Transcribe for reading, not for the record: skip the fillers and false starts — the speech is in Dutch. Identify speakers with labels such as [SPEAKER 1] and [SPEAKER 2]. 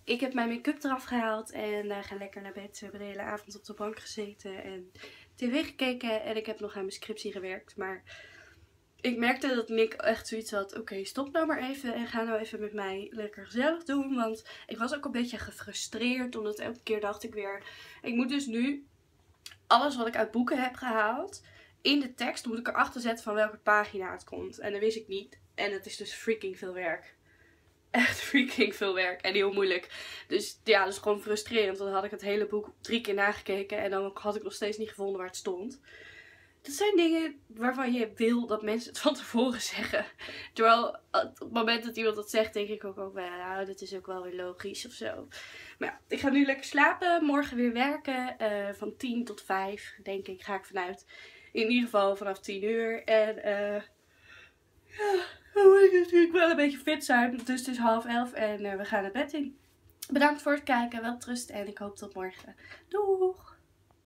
[SPEAKER 1] Ik heb mijn make-up eraf gehaald en ga lekker naar bed. We hebben de hele avond op de bank gezeten en tv gekeken. En ik heb nog aan mijn scriptie gewerkt. Maar ik merkte dat Nick echt zoiets had. Oké, stop nou maar even en ga nou even met mij lekker gezellig doen. Want ik was ook een beetje gefrustreerd. Omdat elke keer dacht ik weer. Ik moet dus nu alles wat ik uit boeken heb gehaald. In de tekst moet ik erachter zetten van welke pagina het komt. En dat wist ik niet. En het is dus freaking veel werk. Echt freaking veel werk en heel moeilijk. Dus ja, dat is gewoon frustrerend. Want dan had ik het hele boek 3 keer nagekeken en dan had ik nog steeds niet gevonden waar het stond. Dat zijn dingen waarvan je wil dat mensen het van tevoren zeggen. Terwijl op het moment dat iemand dat zegt, denk ik ook wel, nou, dat is ook wel weer logisch of zo. Maar ja, ik ga nu lekker slapen. Morgen weer werken. Van 10 tot 5, denk ik, ga ik vanuit. In ieder geval vanaf 10 uur. En ja, dan moet ik natuurlijk wel een beetje fit zijn. Dus het is 10:30 en we gaan naar bed in. Bedankt voor het kijken. Wel rust en ik hoop tot morgen. Doeg!